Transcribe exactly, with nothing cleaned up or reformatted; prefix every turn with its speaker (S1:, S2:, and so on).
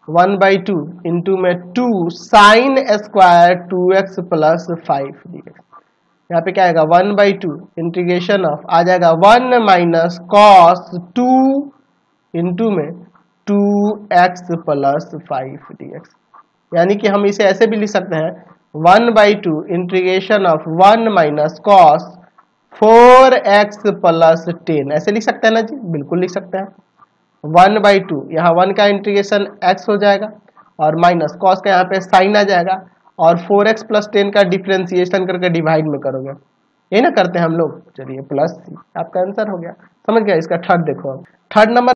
S1: One by two into में two sine square two x plus five d x. यहाँ पे क्या आएगा one by two integration of आ जाएगा one minus cos two into में two x plus five d x. यानी कि हम इसे ऐसे भी लिख सकते हैं one by two integration of one minus cos four x plus ten, ऐसे लिख सकते हैं ना जी, बिल्कुल लिख सकते हैं। वन बाई टू यहाँ वन का इंटीग्रेशन एक्स हो जाएगा और माइनस कॉस का यहाँ पे साइन आ जाएगा और फोर एक्स प्लस टेन का डिफ्रेंसिएशन करके डिवाइड में करोगे, यही ना करते हैं हम लोग। चलिए प्लस सी आपका आंसर हो गया, समझ गया। इसका थर्ड देखो, अब थर्ड नंबर